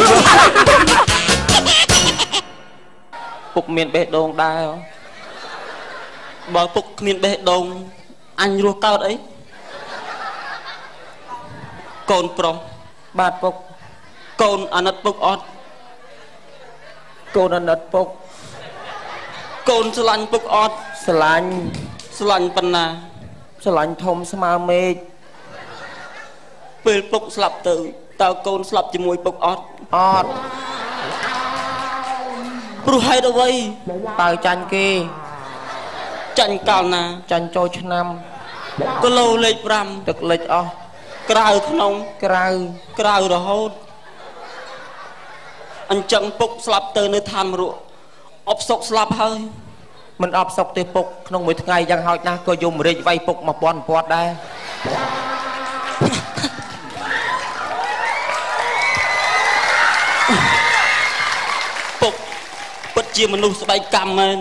ពុកមានបេះដូងដែរបើពុកគ្មានបេះដូងអញរស់កើតអីកូនប្រុសបាទពុកកូនអាណិតពុកអត់កូនអាណិតពុកកូនស្រឡាញ់ពុកអត់ស្រឡាញ់ប៉ុណ្ណាស្រឡាញ់ធំស្មើមេឃពេលពុកស្លាប់ទៅតើកូនស្លាប់ជាមួយពុកអត់ព្រោះហេតុអ្វីតើចាញ់គេចាញ់កាលណាចាញ់ចូលឆ្នាំគីឡូលេខ5ទឹកលិចអស់ក្រៅក្នុងក្រៅរហូតអញ្ចឹងពុកស្លាប់ទៅនៅឋានមរៈអបសុកស្លាប់ហើយមិនអបសុកទេពុកក្នុងមួយថ្ងៃយ៉ាងហោចណាស់ក៏យមរាជវាយពុក1000ពាត់ដែរពុកពិតជាមនុស្សស្បែកកម្មមែន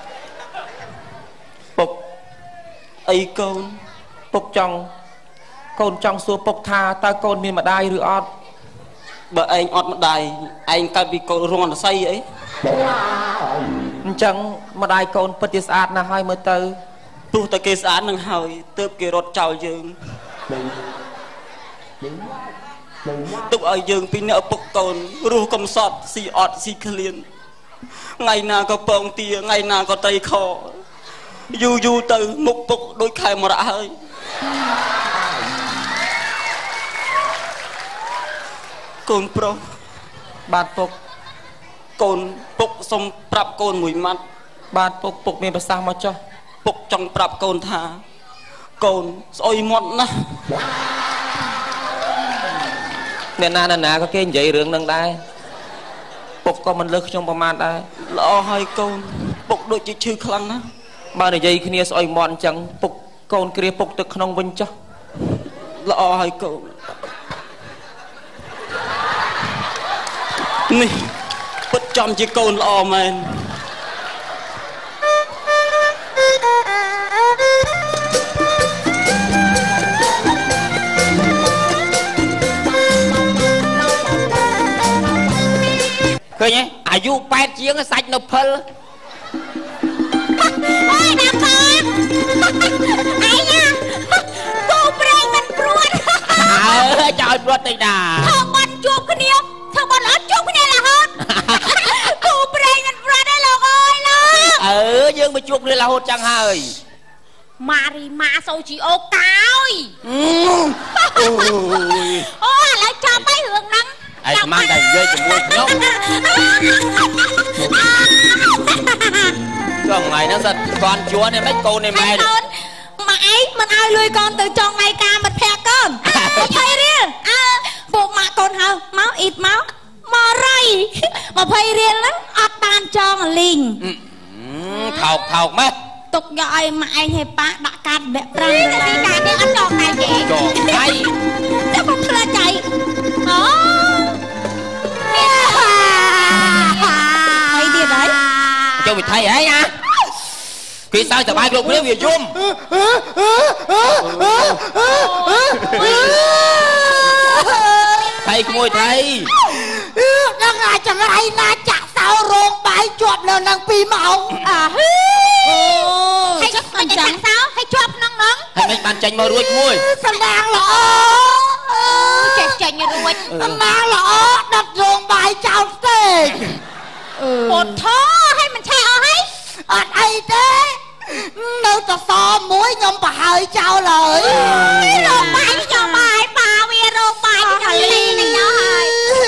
ពុកអីកូនពុកកូនចង់សួរពុកថាតើកូនមានម្ដាយឬអត់បើឯងអត់ម្ដាយឯងកើតពីកូនរងអន្តស័យអីអញ្ចឹងម្ដាយកូនពិតជាស្អាតណាស់ហើយមើលទៅព្រោះតែគេស្អាតនឹងហើយទើបគេរត់ចោលយើងទុកឲ្យយើងពីអ្នកឪពុកកូនរស់កំសត់ស៊ីអត់ស៊ីឃ្លានថ្ងៃណាក៏ពងទាថ្ងៃណាក៏ត្រីខយូរទៅមុខពុកដូចខែមរៈហើយកូនប្រុសបាទពុកកូនពុកសុំប្រាប់កូនមួយម៉ាត់បាទពុកមានប្រសាសន៍មកចុះពុកចង់ប្រាប់កូនថាកូនស្អុយមាត់ណាស់អ្នកណាក៏គេនិយាយរឿងនឹងដែរពុកក៏មិនលើសខ្ញុំប្រមាណដែរល្អហើយកូនពុកដូចជាឈឺខ្លាំងណាស់បើនិយាយគ្នាស្អុយមាត់អញ្ចឹងពុកកូនគ្រាពុកទៅក្នុងវិញចុះល្អហើយកូននេះពិតចំជាកូនល្អមែនឃើញទេអាយុ8ជាងសាច់នៅភិលអើយណាកូនអីណាគូប្រេងមិនព្រួតអើយចោលព្រួតតិចណាធ្វើបាត់ជួបគ្នាធ្វើបាត់អត់ជួបគ្នារហូតគូប្រេងមិនព្រួតទេលោកអើយលោកយើងមកជួបគ្នារហូតចឹងហើយម៉ារីម៉ាសូជីអូកោយអូឥឡូវចាំឲ្យរឿងហ្នឹងឯងស្មានតែនិយាយជាមួយខ្ញុំចង់ថ្ងៃហ្នឹងសិតកូនជួននេះមិនកូននេះម៉ែម៉ាក់ឯងមិនឲ្យលុយកូនទៅចង់ថ្ងៃការមិត្តភក្តិកូន20រៀលពួកម៉ាក់កូនហៅមកអ៊ីតមករៃ20រៀលហ្នឹងអត់បានចងលីងថោកម៉េះទុកយកឲ្យម៉ាក់ឯងឲ្យប៉ាដាក់កាត់បែកប្រាំងទីកានេះអត់ចងដៃទេចងដៃតែមកផ្លាចៃអូហើយទៀតហើយចូលវិថីហីណាគេសើចសប្បាយគ្រប់គ្នាវាយំថៃក្មួយថៃដឹងអាចង្រៃណាចាក់សោរោងបាយជាប់នៅនឹង2ម៉ោងហើយចាក់សោហើយជាប់ក្នុងហ្នឹងហើយមិនបានចាញ់មករួចមួយសំដាងល្អចេះចាញ់រួចសំដាងល្អដុតរោងបាយចោលស្ទេកពតធឲ្យមិនឆេះអស់ហើយអត់អីទេនៅតសមួយខ្ញុំប្រហើយចោលហើយរោងបាយខ្ញុំបាយប៉ាវារោងបាយខ្ញុំលីងខ្ញុំហើយ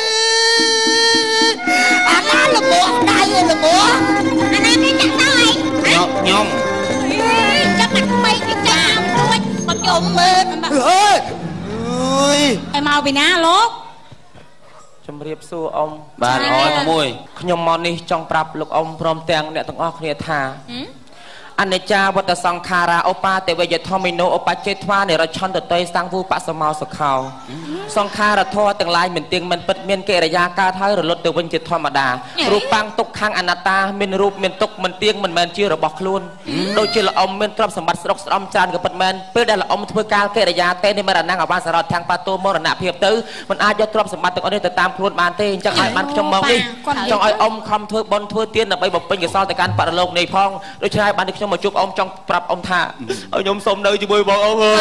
អាណាល្មោះដៃល្មោះអាណាគេចាក់ទៅអីខ្ញុំចាប់ដាក់ក្មេងគេចាក់រួចមកយំមើលអើយឲ្យមកពីណាលោកជំរាបសួរអ៊ំបាទអរមួយខ្ញុំមកនេះចង់ប្រាប់លោកអ៊ំព្រមទាំងអ្នកទាំងអស់គ្នាថា anh này cha vật tờ song kha ra opaแต่về giờ thọ mình nô opa chơi thoa này ra chọn tờ tây sang vu bạ sầm màu sọc khao song kha ra thoa từng lái mình tiếng mình bật miên kệ raยาcao thái rồi lót từ bên chơiธรรมดารูปปังตกข้างอนัตตาmìnhรูปmìnhตกmình tiếng mình chưa rồi bọc luôn đôi chơi là ông mình trongสมบัติสรกสมจานกับปัดมันเพื่อได้ละอมเพื่อการเกยระยะเต้นในมรณะกับบ้านสารทางปาโตมรณะเพียบตื้อมันอาจจะtrongสมบัติตัวนี้แต่ตามครูนบานเต้จังไอ้มันจงมองดิจังไอ้อมคำเถื่อบนเถื่อเตี้ยนไปบอกเป็นกับซอแต่การปะโลกในพองโดยใช้บ้านที่จังมาจุกอมจังปรับอมท่าเอายมสมเนยจะบุยบอกเอาเลย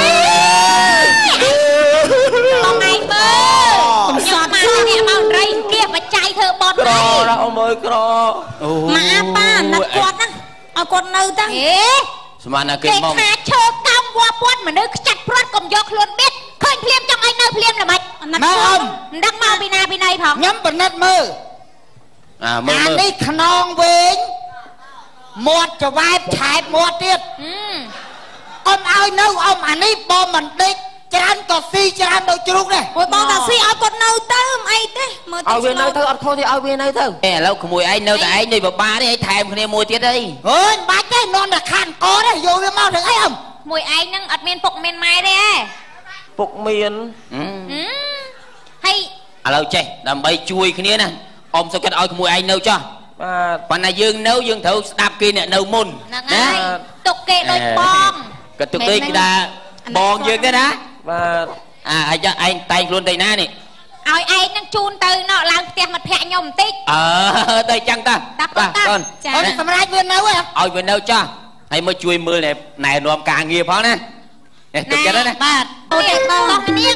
มองไงเบอร์ยมมาเนี่ยมาไรเกลียบมาใจเธอบอลไรเราเอามือกรอมาป้านักกวดนะเอากวดเนื้อตั้งสมานเกมมองขาโชว์กำวัวปวดเหมือนนึกจัดพรวดกลมยกล้วนเบ็ดเคยเพลียมจังไอ้เนื้อเพลียมหรือไม่นักอมดักเมาปีนาปีในผองย้ำเป็นนัดมืออันนี้ขนองเวงหมดจะวายฉายหมดเตี้ยอมเอาเนื้ออมอันนี้บอมมันเด็กจานต่อซีจานโดยจุกเลยบอมต่อซีเอากดเนื้อเติมไอ้เต้เอาเวียนเนื้อเธอเอาโทษที่เอาเวียนเนื้อเธอแล้วขโมยไอ้เนื้อแต่ไอ้นี่แบบบ้านี่ไอ้แถมคนนี้มวยเตี้ยได้เฮ้ยบ้าใจนอนแต่ขันคอได้อยู่ยังเมาถึงไอ้อมมวยไอ้นั่งอัดเมียนปกเมียนไม้ได้ปกเมียนให้เราเจ๊ดำใบช่วยคนนี้นะอมสักกันเอาขโมยไอ้เนื้อจ้ะปัญญายืงเนื้อยืงเถาดับกินเนี่ยเนื้อมุนนะตกเกะโดยปองกระตุกเกะกีฬาบองยืงได้นะไอ้ไตล้วนไตหน้านี่เอาไอ้นั่งจูนตือเนาะล้างเตียงมันแผลยมติ๊กไตจังตาต้นสมัยเวียนเนื้อเว้ยเอาเวียนเนื้อจ้ะให้มาช่วยมือเนี่ยนายรวมการเงียบเพราะนะตุกแกแล้วนะบาดโอเคต้องเนียง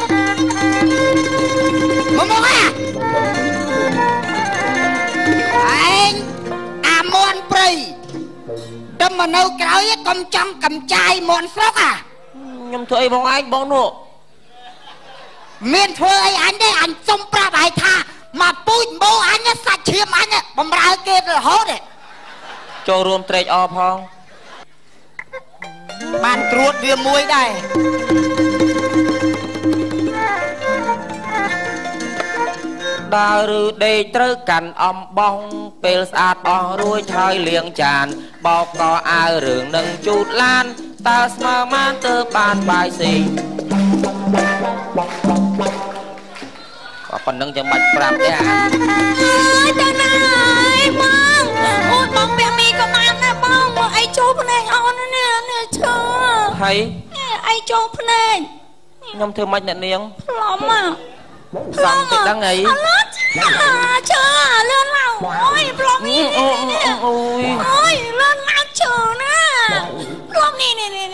มึงว่าไอ้มอนปรีดมมันเอาเกล้ากำจังกำใจมอนฟลอกยมเธอไอ้บองไอ้บองโน่เมียนเธอไอ้อันได้อันจมปราบไอ้ท่ามาปุ้ยโบอันเนี่ยสัตว์เชียมอันเนี่ยบำราเกตเลยโหดเนี่ยโจรวมเตะอพองบ้านตรวจเรียมมวยได้ดาวฤดีตรึกกันอมบองเปลสอาดบองรุ่ยชายเลี้ยงจานบอกก็อาเรื่องหนึ่งจุดล้านตาสมามันเตอบานบายสิก็ปนนึงจะมัดปรับเนี่ยเจ้านายบ้องโอ้ยบ้องแบบมีก็มันนะบ้องไอ้โจ๊พนายเอาเนี่ยเชื่อให้ไอ้โจ๊พนายยมเธอมัดเนี่ยเนียงพร้อมอ่ะสั่งติดดังไงเชื่อเลื่อนเราโอ้ยพร้อมนี่โอ้ยเลื่อนเราเชื่อนะพร้อมนี่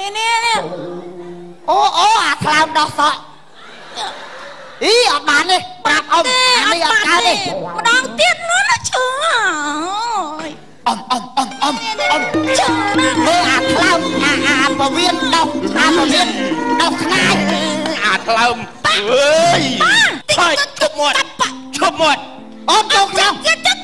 โอ้คลาวดอกสะอีออกมาเลยปราบอมอันนี้ออกมาเลยดองเตี้ยนู้นนะเชื่ออมเชื่อนะเมื่อคลาวประเวียนดอกประเวียนดอกขนายคลาวเฮ้ยใช่ชุบหมดจงแล้ว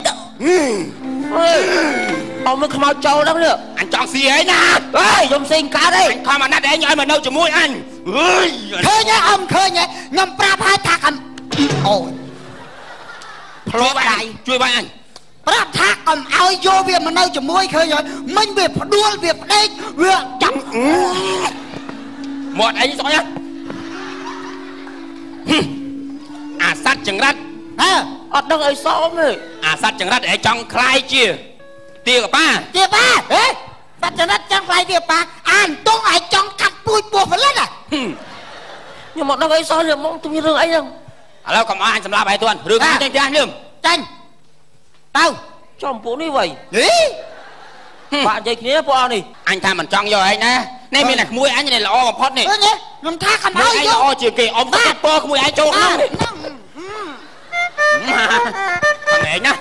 เอามือขมเอาเจ้าแล้วเนี่ยอันจองเสียนะเฮ้ยยมสิงกาได้ข้ามาหน้าแดงย้อยมาเน่าจมูกอันเฮ้ยเคยเนี่ยเคยเนี่ยงำปลาพายทักอันโอ้พลอยช่วยบ้านปลาทักอันเอาโยเวียมาเน่าจมูกเคยเนี่ยมันเวียบดวลเวียบเด็กเวียจับหมดไอ้สองเนี่ยสัตว์จังรัดอดดังไอ้ซ้อมเลยสัตว์จังรัดไอ้จังคลายเจี๋ยเตี้ยกับป้าเฮ้ยสัตว์จังรัดจังคลายเตี้ยป้าอ่านต้องไอ้จังกัดปุยปัวฝรั่ง nhưng mà nó gây sao được mong tôi như rừng ấy khôngแล้วก็มาอ่านสำหรับไอ้ตัวเรื่องจังเรื่องจังเต้าจอมปูนี่ไว้บ้านใจขี้พวกเอานี่anhทำมันจังย่อยนะนี่มีหนักมวยอันนี้แหละอ้อพอดนี่น้ำท่าขนาดไอ้อ้อจืดเกยอมก็ปอขโมยไอ้โจ๊กนั่งทำไงนะ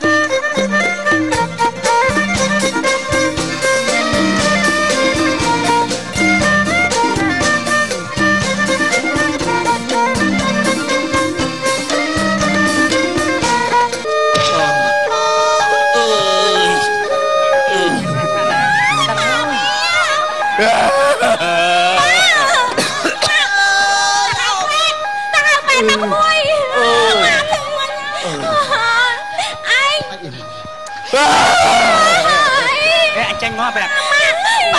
anh tranh ngóไปละ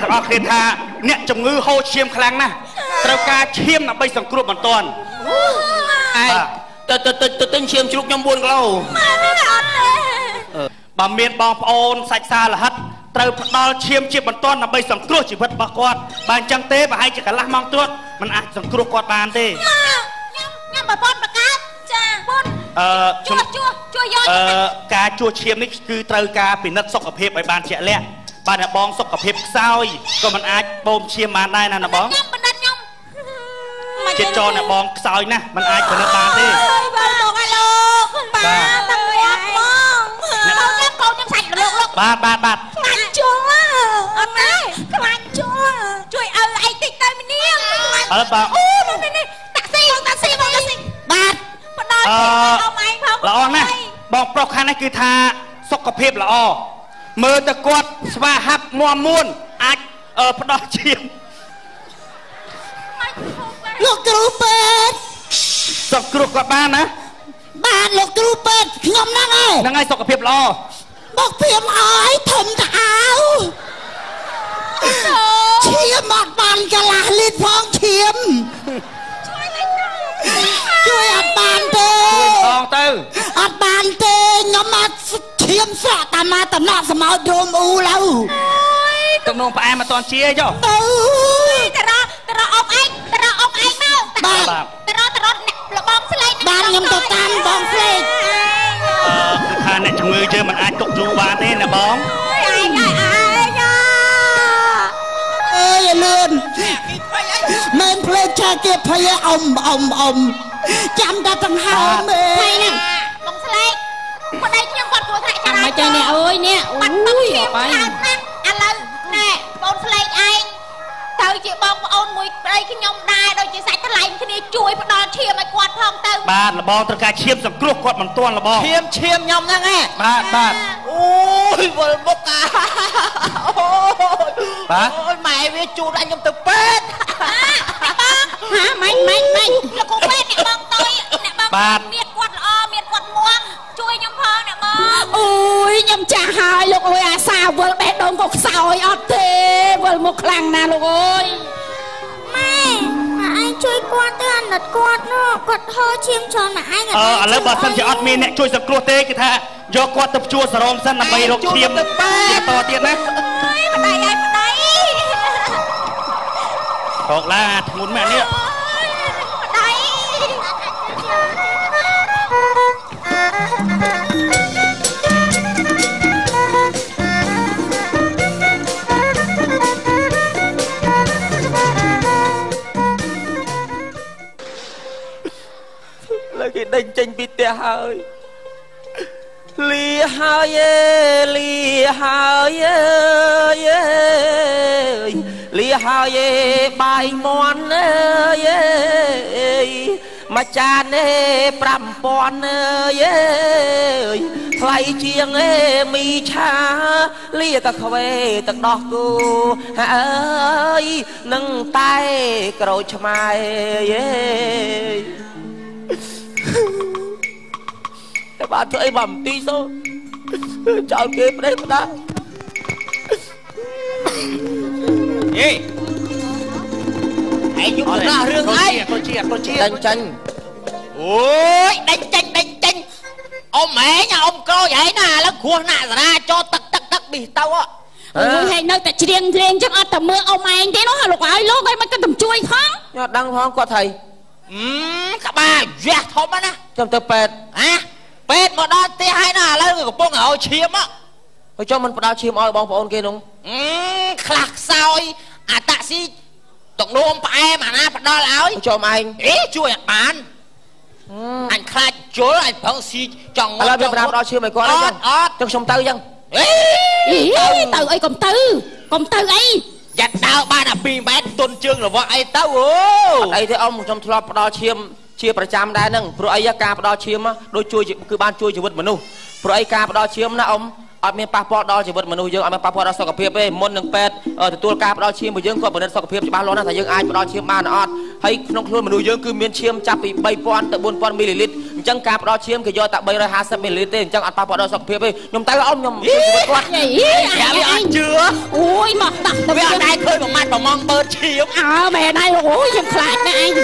ទាំងអស់គ្នាថាអ្នកជំងឺហូរឈាមខ្លាំងណាស់ត្រូវការឈាមដើម្បីសង្គ្រោះបន្ទាន់ទៅទិញឈាមជ្រូកខ្ញុំ4គីឡូបើមានបងប្អូនសាច់សារលហិតត្រូវផ្ដល់ឈាមជាបន្ទាន់ដើម្បីសង្គ្រោះជីវិតរបស់គាត់បើអញ្ចឹងទេប្រហែលជាកន្លះម៉ោងទៀតมันអាចសង្គ្រោះគាត់បានទេខ្ញុំប្រព័ន្ធប្រកាសចាពុនជួយយកការជួសឈាមនេះគឺត្រូវការពិនិត្យសុខភាពឲ្យបានជាក់លាក់បើអ្នកបងសុខភាពខ្សោយក៏មិនអាចបូមឈាមបានដែរណាបងខ្ញុំបណ្ឌិតខ្ញុំចិត្តចោអ្នកបងខ្សោយណាស់មិនអាចពិនិត្យបានទេបាទលោកឲ្យលោកបាទតាគាត់មកកូនខ្ញុំសាច់លោកបាទខ្លាញ់ជួអត់ណាខ្លាញ់ជួជួយឲ្យឯងតិចទៅមីនាងអើបាទអូនេះតាក់ស៊ីបងបាទបដល់ឲ្យឯងផងល្អណាស់បងប្រុសខាងនេះគឺថាសុខភាពល្អមើលទៅគាត់ស្វាហាប់មាំមួនអាចផ្ដោះឈាមលោកគ្រូពេទ្យសង្គ្រោះគាត់បានណាបានលោកគ្រូពេទ្យខ្ញុំហ្នឹងហើយសុខភាពល្អមកព្រាមអើយធំតាអៅឈាមអត់បានកន្លះលីត្រផងឈាមជួយអត់បានទេផងទៅអត់បានទេខ្ញុំអត់ឈាមស្រក់តាមមកតំណក់សម្ោតរោមអ៊ូឡូវទំនងផ្អែមមិនតាន់ជាចុះតារអុកឯងមកតារលបងស្លេកបានខ្ញុំទៅតាមបងស្លេកគឺថាអ្នកជំងឺយើងមិនអាចទុកយូរបានទេណាបងឯងអើយលឿនមែនភ្លេចឆាគេភ័យអ៊ំចាំតែដង្ហើមទេហ្នឹងបងស្លេកប្តីខ្ញុំគាត់គ្រោះថ្នាក់ចាំមកចេះនេះអើយនេះអូយបាយឥឡូវណែបងស្លេកឯងទៅជាបងប្អូនមួយប្តីខ្ញុំដែរដូចជាសាច់ថ្លៃគ្នាជួយផ្ដល់ឈាមឲ្យគាត់ផងទៅបាទលបងត្រូវការឈាមសង្គ្រោះគាត់មិនទាន់លបងឈាមខ្ញុំហ្នឹងហ៎បាទអូយវល់មុខបាទអូយម៉ែវាជូតឲ្យខ្ញុំទៅពេទ្យហាម៉េចលោកគ្រូពេទ្យអ្នកបងតយអ្នកបងមានគាត់ល្អមានគាត់មួងជួយខ្ញុំផងអ្នកបងអូយខ្ញុំចាស់ហើយលោកអើយអាសាវល់បេះដូងក៏ខ្សោយអត់ទេវល់មុខខ្លាំងណាស់លោកអើយម៉ែឯងជួយគាត់ទៅអាណិតគាត់នោះគាត់ហូរឈាមច្រើនណាស់ឯងឥឡូវបើសិនជាអត់មានអ្នកជួយសង្គ្រោះទេគឺថាយកគាត់ទៅព្យួរសរោមសិនដើម្បីរកឈាមទៅតទៀតណាអើយប្តីរកឡាធ្ងន់មែននេះលើគេដេញចេញពីផ្ទះហើយលាហើយលាហើយលាហើយបាយមន់មកចាន5000ថ្លៃជាងមីឆាលាតែខ្វេទឹកដោះគូអើយនឹងតែក្រូចឆ្មាយតែបានធ្វើអីបំទីសូចោលគេផ្ដេសផ្ដាយេហើយយកដល់រឿងអីគាត់ជាដេញចាញ់អូយដេញចាញ់អ៊ំហែងអ៊ំក្រូចហែងណាឥឡូវគ្រោះណាស់សារាចូលទឹកប៊ីទៅអូយហែងនៅតែច្រៀងចឹងអត់តែមើលអ៊ំឯងទេនោះលោកឲ្យលោកឲ្យមិនក៏ទៅជួយផងខ្ញុំអត់ដឹងផងគាត់ថៃក្បាលវះធំណាចាំទៅពេទ្យពេទ្យមកដល់ផ្ទះហើយណាឥឡូវកំពុងឲ្យឈាមហើយចុះមិនផ្ដល់ឈាមឲ្យបងប្អូនគេនោះខ្លះខ្សោយអាតាក់ស៊ីតុកនោមផ្អែមអាណាផ្ដល់ឲ្យចុះឯងជួយអត់បានអញខ្លាចជល់អញប្រឹងស៊ីចង់ឥឡូវវាផ្ដល់ឈាមឲ្យគាត់អត់ទៅខ្ញុំទៅអញ្ចឹងទៅអីកុំទៅអីយ៉ាត់ដើរបានអា2ម៉ែត្រទុនជើងរវល់អីទៅអូអត់អីទេអ៊ំខ្ញុំធ្លាប់ផ្ដល់ឈាមជាប្រចាំដែរហ្នឹងព្រោះអីការផ្ដល់ឈាមដូចជួយគឺបានជួយជីវិតមនុស្សព្រោះអីការផ្ដល់ឈាមណាអ៊ំអត់មានប៉ះពាល់ដល់ជីវិតមនុស្សយើងអត់មានប៉ះពាល់ដល់សុខភាពទេមុននឹងពេទ្យទទួលការផ្ដល់ឈាមរបស់យើងគាត់ពិនិត្យសុខភាពច្បាស់លាស់ណាស់ថាយើងអាចផ្ដល់ឈាមបានអត់ហើយក្នុងខ្លួនមនុស្សយើងគឺមានឈាមចាប់ពី3000ទៅ4000មីលីលីត្រអញ្ចឹងចឹងការផ្ដល់ឈាមគេយកតែ350 មីលីលីត្រទេអញ្ចឹងអត់ប៉ះពាល់ដល់សុខភាពទេខ្ញុំទៅអ៊ំខ្ញុំគាត់ញ៉ៃវាអត់ជឿអូយមកដាក់ទៅវាអត់ដែរឃើញមួយម៉ាត់ប្រមងបឺតឈាមមែនហើយអូយខ្ញុំខ្លាចណាស់ឯង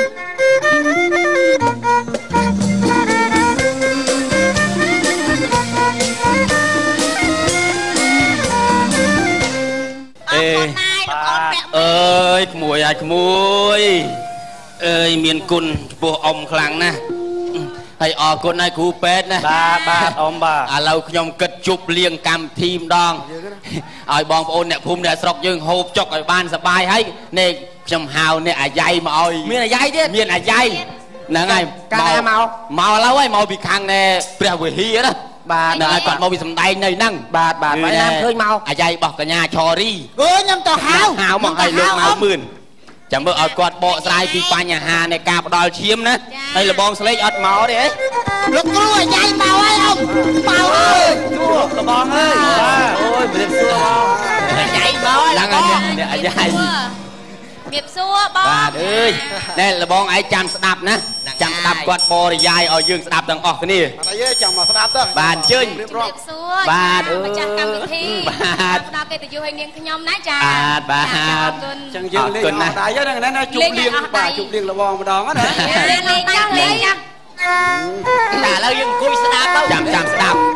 អើយក្មួយហើយក្មួយអើយមានគុណចំពោះអ៊ំខ្លាំងណាស់ហើយអរគុណហើយគ្រូពេទ្យណាបាទអ៊ំបាទឥឡូវខ្ញុំគិតជប់លៀងកម្មវិធីម្ដងឲ្យបងប្អូនអ្នកភូមិអ្នកស្រុកយើងហូបចុកឲ្យបានសប្បាយហើយនេះខ្ញុំហៅអ្នកអាយ៉ៃមកឲ្យមានអាយ៉ៃទៀតមានអាយ៉ៃហ្នឹងហើយកាលណាមកឥឡូវហើយមកពីខាងណែព្រះវិហារណាបាទដល់ឲ្យគាត់មកពីសំដែងនៅហ្នឹងបាទបាទហើយណាឃើញមកអាយ៉ៃរបស់កញ្ញាឆរីខ្ញុំទៅហៅមកឲ្យលោកមកមឿនចាំមើលឲ្យគាត់បកស្រាយពីបញ្ហានៃការផ្ដល់ឈាមណាហើយលបងស្លេកអត់មកទេលោកគ្រូអាយ៉ៃមកហើយអ៊ំមកហើយលបងអើយអូយប្រៀបសួរបងអាយ៉ៃមកហើយឡើងហើយអាយ៉ៃ nghiệp xuaបងបាទអើយណែលបងឯងចាំស្ដាប់ណាចាំស្ដាប់គាត់បរិយាយឲ្យយើងស្ដាប់ទាំងអស់គ្នាអីចាំមកស្ដាប់ទៅបាទអញ្ជើញ nghiệp xua បាទម្ចាស់កម្មវិធីបាទផ្ដល់កិត្តិយសឲ្យនាងខ្ញុំណាចាបាទអញ្ចឹងយើងលេងអត់ដៃហ្នឹងណាជប់លៀងបាទជប់លៀងលបងម្ដងណាលេងចាស់លេងចាស់តែឥឡូវយើងអង្គុយស្ដាប់ទៅចាំស្ដាប់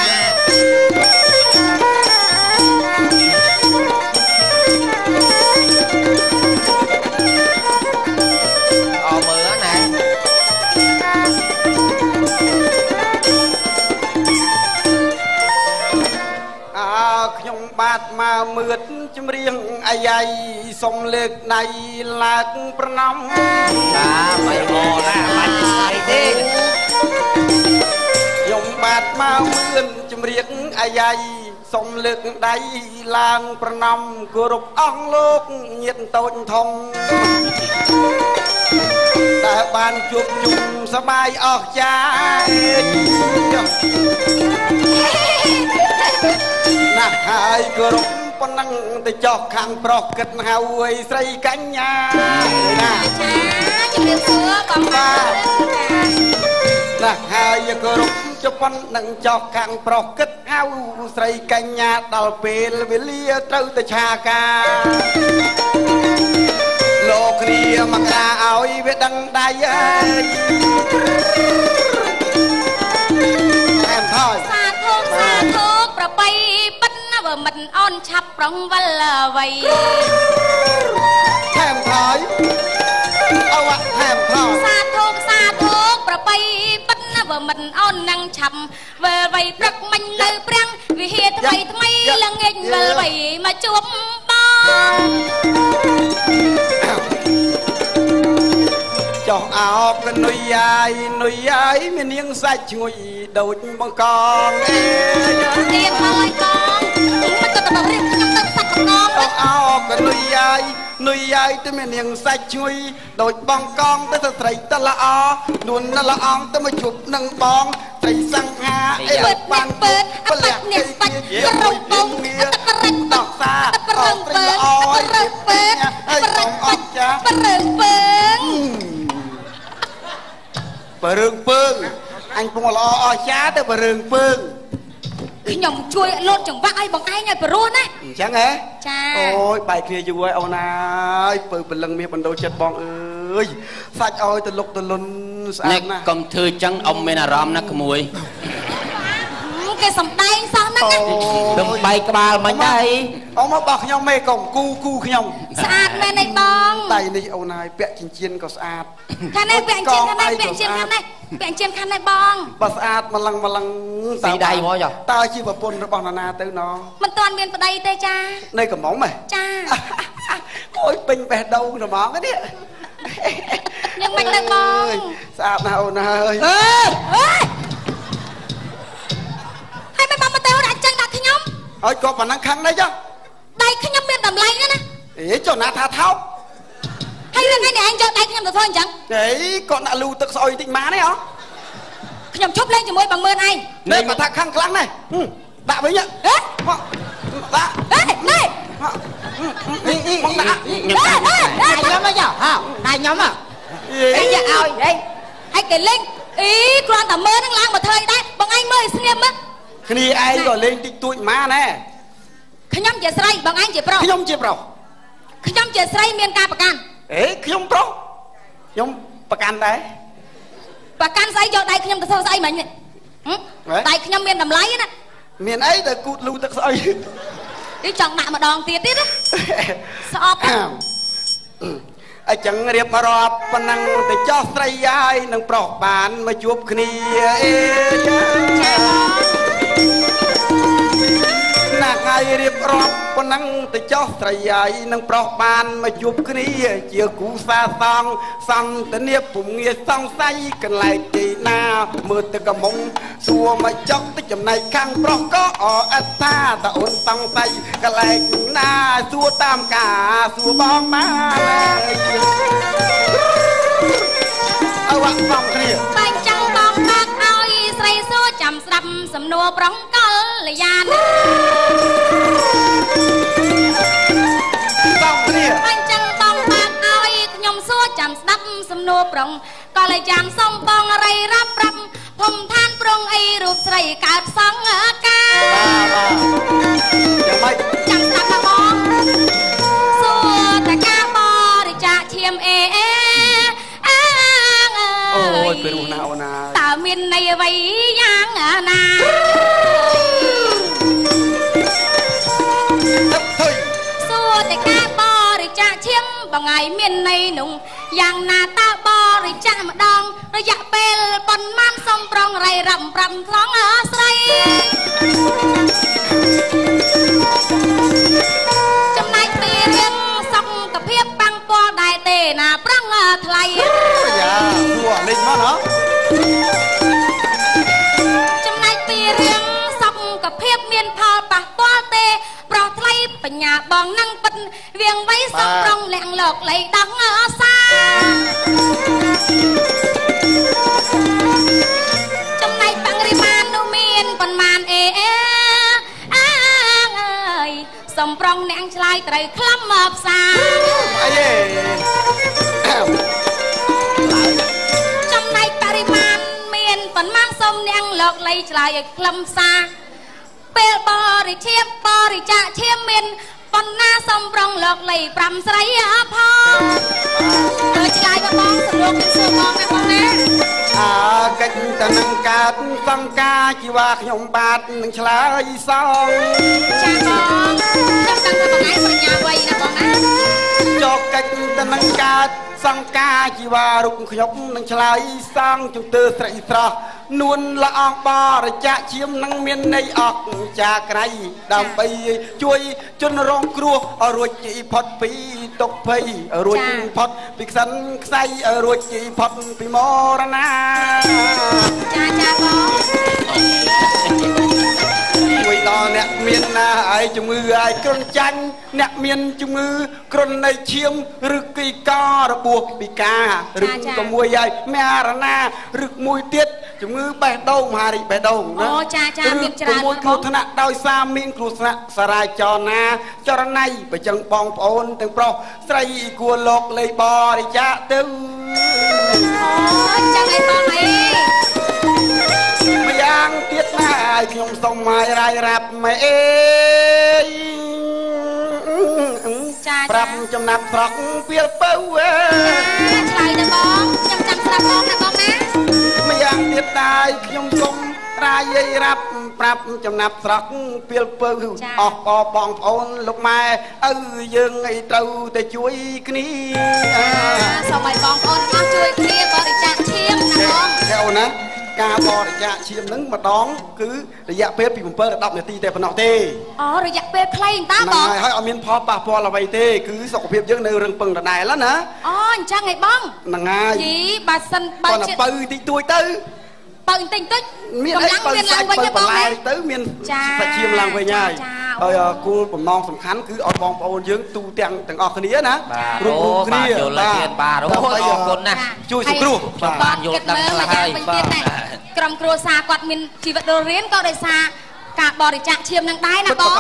ខ្ញុំបាទមកមឿតជំរៀងអាយ៉ៃសុំលើកដៃឡើងប្រណំបាទមិនអណាបាច់ស្អីទេខ្ញុំបាទមកមឿតជំរៀងអាយ៉ៃសុំលើកដៃឡើងប្រណំគោរពអង្គលោកញាតិតូចធំតែបានជួបជុំសប្បាយអស់ចាណាស់ហើយគោរពប៉ុណ្ណឹងទៅចោះខាងប្រុសគិតហៅអីស្រីកញ្ញាណាចាជំរាបសួរបងបាទណាស់ហើយគោរពចុះប៉ុណ្ណឹងចោះខាងប្រុសគិតហៅស្រីកញ្ញាដល់ពេលវេលាត្រូវទៅឆាការលោកគ្នាមកកាឲ្យវាដឹងដៃអើយថែមថយសាធុប្របីប៉ិនបើមិនអន់ឆាប់ប្រងវិលអ្វីថែមថយអូថែមថយសាធុប្របីប៉ិនបើមិនអន់នឹងឆាប់វិលអ្វីព្រឹកមិញនៅព្រាំងវិហារថ្មីល្ងាចវិលអ្វីមកជួបបងចោះអោបនុយយាយមាននាងសាច់ឈ្ងុយដូចបង្កងអេនាងហើយបងមិនក៏ទៅរៀបខ្ញុំទៅសាច់បង្កងចោះអោបនុយយាយទៅមាននាងសាច់ឈ្ងុយដូចបង្កងទៅស្រីតល្អនួនល្អងទៅមកជួបនឹងបងស្រីសង្ហាអីបានពើអបិតនេះបាច់រំពងតរឹងដោះសារឹងពើរឹងពើហើយបងអត់ចារឹងពើបើរឿងពើងអញពងល្អអស្ចារ្យទៅបើរឿងពើងខ្ញុំជួយលោតចង្វាក់ឲ្យបងឯងឲ្យព្រោះណាអញ្ចឹងហ៎ចាអូយបែកគ្នាយូរហើយអូនអើយពើព្រលឹងមាសបណ្ដោចិត្តបងអើយសាច់ឲ្យទៅលុកទៅលុនស្អាតណាស់កុំធ្វើចឹងអ៊ំមានអារម្មណ៍ណាក្មួយគេសំដែងសោះហ្នឹងទៅបែកក្បាលមិនដែរអ៊ំមកបោះខ្ញុំមេកុំគូខ្ញុំស្អាតមែនទេបងដៃនេះអូនហើយពាក់ចិញ្ចៀនក៏ស្អាតខាងនេះពាក់ចិញ្ចៀនខាងនេះពាក់ចិញ្ចៀនខាងនេះពាក់ចិញ្ចៀនខាងនេះបងបើស្អាតម្លឹងស៊ីដៃមកចុះតើជាប្រពន្ធរបស់ណាទៅណមិនទាន់មានប្តីទេចានៅកំងហ៎ចាអូយពេញបេះដូងហ្មងនេះយ៉ាងម៉េចទៅបងស្អាតណាស់អូនហើយហើយមិនបងមកទៅដាក់ចឹងដាក់ខ្ញុំឲ្យគាត់ប៉ុណ្ណឹងខឹងដែរចុះដៃខ្ញុំមានតម្លៃណាស់ណាអេចុះណាថាថោកហើយរឿងនេះឯងយកដៃខ្ញុំទៅធ្វើអញ្ចឹងអេគាត់ដាក់លូទឹកស្អុយតិចម៉ានេះហ៎ខ្ញុំឈប់លេងជាមួយបងមឿនឯងនេះបើថាខឹងខ្លាំងណាស់ដាក់វិញហ៎ដាក់នេះមកដាក់ខ្ញុំមកចុះហ៎ដៃខ្ញុំហ៎អីយ៉ាឲ្យអីហើយគេលេងគ្រាន់តែមើលនឹងឡើងមកធ្វើដែរបងឯងមើលស្ងៀមមើលគ្នាឯងក៏លេងតិចតួចម៉ាណែខ្ញុំជាស្រីបងឯងជាប្រុសខ្ញុំជាប្រុសខ្ញុំជាស្រីមានការប្រកាន់ខ្ញុំប្រុសខ្ញុំប្រកាន់ដែរប្រកាន់ស្អីយកដៃខ្ញុំទៅធ្វើស្អីមិញដៃខ្ញុំមានតម្លៃណាមានអីទៅគូតលូទឹកស្អីនេះចង់ដាក់ម្ដងទៀតណាស្អប់អញ្ចឹងរៀបរាប់ប៉ុណ្ណឹងទៅចោះស្រីយាយនឹងប្រុសបានមកជួបគ្នាណាថ្ងៃរៀបរាប់ប៉ុណ្ណឹងទៅចោះស្រីយាយនឹងប្រុសបានមកជួបគ្នាជាគូសាសង់សន្តានាពុំងាយសង្ស័យកន្លែងទីណាមើលទៅកំមុំសួរមកចុកទៅចំណែកខាងប្រុសក៏អត់ថាតអូនសង្ស័យកន្លែងណាសួរតាមការសួរបងបានអើបងគ្នាបាញ់ចាំងបងបាក់ឲ្យស្រីសួរចាំស្ដាប់សំណួរប្រុសកលយានបងគ្នាបាញ់ចាំងបងបាក់ឲ្យខ្ញុំសួរចាំស្ដាប់សំណួរប្រុសកលយានសុំបងរៃរាប់ប្រាប់ភូមិឋានប្រងអីរូបស្រីកើតសង្ការយ៉ាងម៉េចចាំស្ដាប់បងសួរតកាបរិច្ចាឈាមអូយពេលណាអូនណាតើមានន័យអ្វីយ៉ាងណាសួរតែការបរិច្ចាគឈាមបងឯងមានន័យនោះយ៉ាងណាតើបរិច្ចាគម្ដងរយៈពេលប៉ុន្មានសុំប្រងរៃរ៉ាំ5ថ្លង់ស្រីចំណែកពីរឿងសុខភាពបាំងពាល់ដែរទេណាប្រងថ្លៃយ៉ាគួរលេងមកហ៎ចំណែកពីរឿងសុខភាពមានផលប៉ះពាល់ទេប្រុសថ្លៃបញ្ញាបងនឹងពិតវៀងវៃសំប្រងលាក់លោកលៃដោះសាចំណែកបង្រិមាននោះមានប៉ុន្មានអើយសំប្រងអ្នកឆ្លើយត្រូវខ្លឹមមកផ្សារអីចំណែកបរិមាណមានប៉ុន្មានសុំអ្នកលោកលៃឆ្លើយឲ្យខ្លឹមសារពេលបរិច្ចាគឈាមមានប៉ុណ្ណាសុំប្រងលោកលៃ5ស្រីផងទៅឆ្លើយបងសលោកសួរបងណាបងណាកិច្ចតនឹងកើតសង្ការជីវ៉ាខ្ញុំបាទនឹងឆ្លើយសងចាបងខ្ញុំដឹងថាបងឯងបញ្ញាវៃណាបងណាចុះកិច្ចតនឹងកើតសង្ការជីវ៉ារូបខ្ញុំនឹងឆ្លើយសងជំទើស្រីស្រស់នួនละអងបរិច្ចាគឈាមនឹងមានន័យអកចាក្រៃដើម្បីជួយជនរងគ្រោះឲ្យរួចជីផុតពីទុក្ខភ័យរួចផុតពីខ្សិនខ្សៃឲ្យរួចជីផុតពីមរណាចាបងជួយដល់អ្នកមានណាហើយជំងឺហើយគ្រុនចាញ់អ្នកមានជំងឺគ្រុននៃឈាមឬគីករបួសពិការឬក៏មួយហើយមារណាឬមួយទៀតជំងឺបេះដូងមហារីកបេះដូងណាអូចាមានច្រើនមួយគ្រោះថ្នាក់ដោយសារមានគ្រោះថ្នាក់សារាយចរណាចរណៃបើចឹងបងប្អូនទាំងប្រុសស្រីគួរលោកលេបរិច្ចាគទៅអូចឹងឯងបងអីម្យ៉ាងទៀតណាឲ្យខ្ញុំសុំឲ្យរាយរាប់ម៉ែអេប្រាប់ចំណាប់ស្រក់ពីលពៅឆ្លើយទៅបងខ្ញុំចាំស្ដាប់បងណាបងណាម្យ៉ាងទៀតដែរខ្ញុំសុំរាយរាប់ប្រាប់ចំណាប់ស្រក់ពីលពៅអស់បងប្អូនលោកម៉ែឪយើងឲ្យត្រូវតែជួយគ្នាសូមឲ្យបងប្អូនអស់ជួយគ្នាបរិច្ចាគឈាមណាបងតែអូនណាការបរិច្ចាគឈាមហ្នឹងម្ដងគឺរយៈពេលពី7ដល់10នាទីតែប៉ុណ្ណោះទេអូរយៈពេលខ្លីតាបងហើយអត់មានផលប៉ះពាល់អ្វីទេគឺសុខភាពយើងនៅរឹងពឹងដដែលណាអូអញ្ចឹងឯងបងហ្នឹងហើយជីបើសិនបើជាបើតិចតួចទៅបើតិចមានអីបើមានឡើងវិញទេបងទៅមានសាច់ឈាមឡើងវិញហើយហើយគោលបំណងសំខាន់គឺឲ្យបងប្អូនយើងទូទាំងអស់គ្នាណារួមគ្នាយល់ទៀតបាទអរគុណណាស់ជួយសង្គ្រោះបានយល់ដឹងខ្លះហើយបាទក្រុមគ្រួសារគាត់មានជីវិតរស់រានក៏ដោយសារការបរិច្ចាគឈាមនឹងដែរណាបង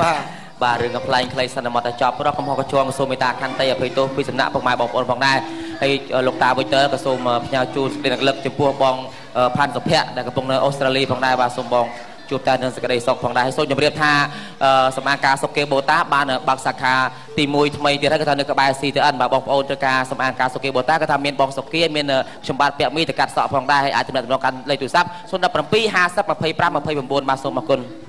បាទរឿងកំ pl ខ្លីសិនមកតែចប់រកកំហុសកញ្ជងសូមមេត្តាខន្តីអភ័យទោសពីសំណាក់ពុកម៉ែបងប្អូនផងដែរហើយលោកតាវិទ័រក៏សូមផ្ញើជូនសេចក្តីរំលឹកចំពោះបងផាន់សុភ័ក្រដែលកំពុងនៅអូស្ត្រាលីផងដែរបាទសូមបងជួបតែនឹងសេចក្តីសុខផងដែរសូមជម្រាបថាសមាការសុខគេបូតាបានបើកសាខាទី1ថ្មីទៀតហើយគឺថានៅក្បែរ CTN បាទបងប្អូនត្រូវការសមាការសុខគេបូតាគឺថាមានបងសុគាមានខ្ញុំបាទពាក់មីទៅកាត់សក់ផងដែរហើយអាចចំណេះតំណងកាន់លេខទូរស័ព្ទ017 50 25 29បាទសូមអរគុណ